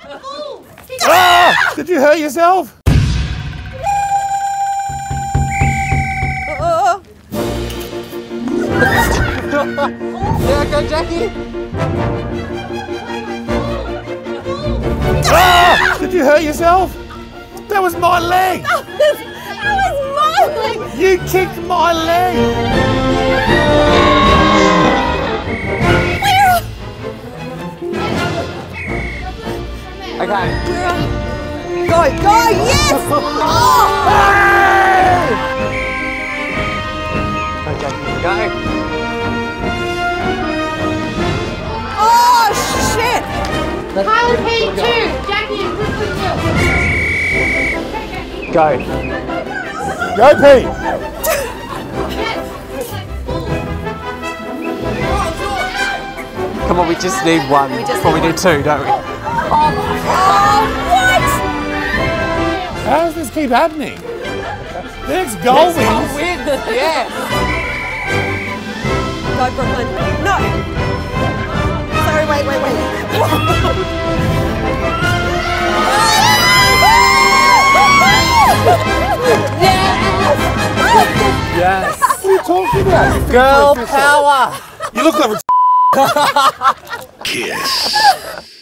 Ah! Did you hurt yourself? Yeah, go Jackie! Ah! Did you hurt yourself? That was my leg! That was my leg! You kicked my leg! Okay. Go, yes! Oh! Hey! Go Jackie, go! Oh, shit! Kylie P2, Jackie and Brooklyn Hill. Go. Go, Pete! Come on, we just need one. Well, we need two, don't we? Oh, what? How does this keep happening? The next goal wins. Yeah. Go, Brooklyn. No! Sorry, wait. Yes. What are you talking about? Girl power. You look like a KIIS.